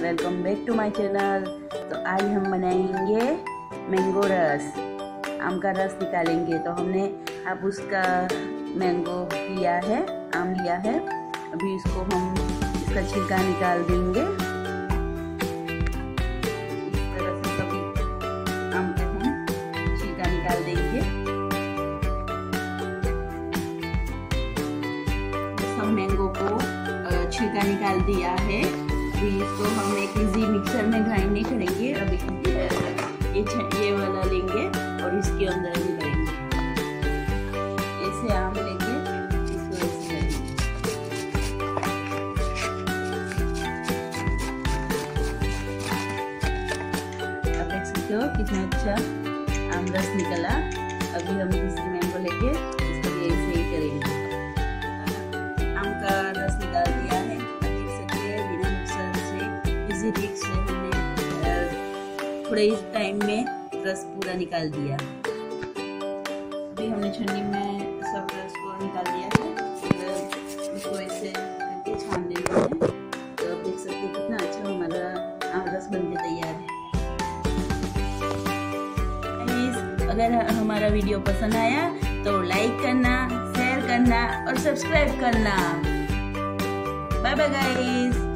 Welcome back to my channel. तो आज हम बनाएंगे मैंगो रस, आम का रस निकालेंगे। तो हमने अब उसका मैंगो लिया है, आम लिया है। अभी इसको हम इसका छिलका निकाल देंगे। इस तरह से सभी आम को हम छिलका निकाल देंगे। सब मैंगो को छिलका निकाल दिया है। अभी इसको हम एक इजी मिक्सर में ग्राइंड नहीं करेंगे। अभी ये वाला लेंगे और इसके अंदर भी करेंगे। ऐसे आम लेंगे, इसको ऐसे करेंगे। आप देख सकते हो कितना अच्छा आम रस निकला। अभी हम दूसरी मैंगो लेके इसको भी ऐसे ही करेंगे। आम का रस निकाल दिया है, बिना मिक्सर से इजी ट्रिक से हमने थोड़े टाइम में रस पूरा निकाल दिया। अभी हमने छन्नी में सब रस को निकाल दिया है। इसको ऐसे करके छान लेना है। तो आप देख सकते हैं कितना अच्छा हमारा आम रस बनके तैयार है। अगर हमारा वीडियो पसंद आया तो लाइक करना, शेयर करना और सब्सक्राइब करना। Bye bye guys.